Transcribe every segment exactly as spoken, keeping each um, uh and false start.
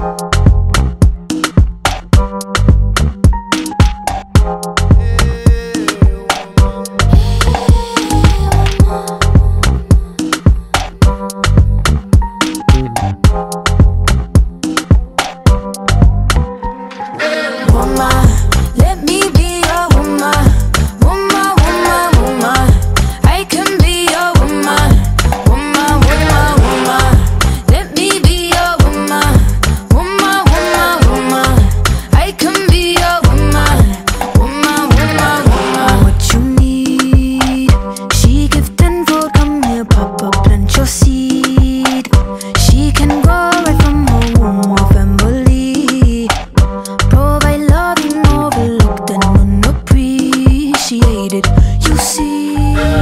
You see,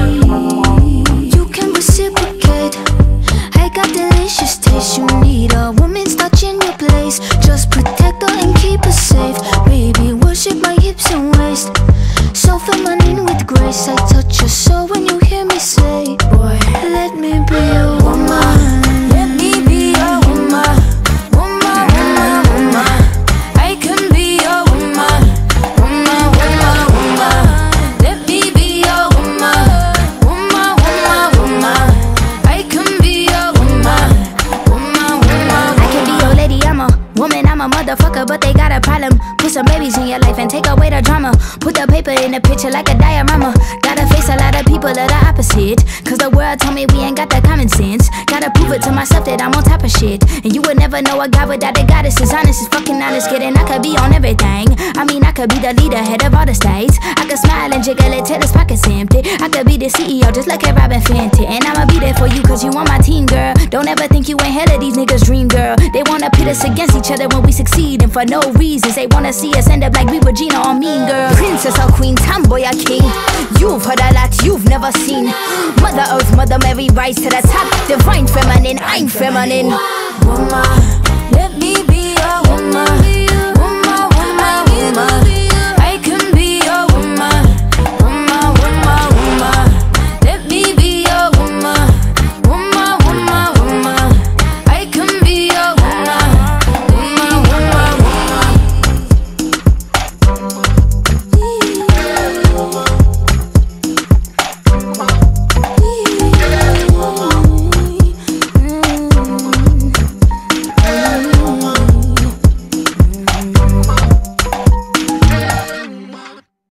you can reciprocate. I got delicious taste. You need a woman's touch in your place. Just protect her and keep her safe. Baby, worship my hips and waist. So feminine with grace. I touch your soul when you hear me say, boy, let me be a woman. Let me be a woman. Woman, woman, woman. I can be a woman. Woman, woman, woman. Let me be a woman. Woman, woman, woman. I can be a woman. Woman, woman, woman. I can be your lady, I'm a woman, I'm a motherfucker, but they got a problem. Put some babies in your life and take away the drama. Put the paper in the picture like a diorama. Gotta face a lot of people that are opposite, cause the world told me we ain't got that common sense. Gotta prove it to myself that I'm on top of shit. And you would never know a guy without a goddess is honest, is fucking honest, kidding. I could be on everything. I mean, I could be the leader, head of all the states. I could smile and jiggle it till his pockets empty. I could be the C E O just like a Robin Fenty. And I'ma be there for you cause you on my team, girl. Don't ever think you ain't hell of these niggas' dream, girl. They wanna pit us against each other when we succeed, and for no reasons. They wanna see us end up like we Regina or Mean Girl. Princess or queen, tomboy or king. You've heard a lot you've never seen. Mother Earth, Mother Mary, rise to the top. Divine feminine, I'm feminine. Woman, let me be a woman.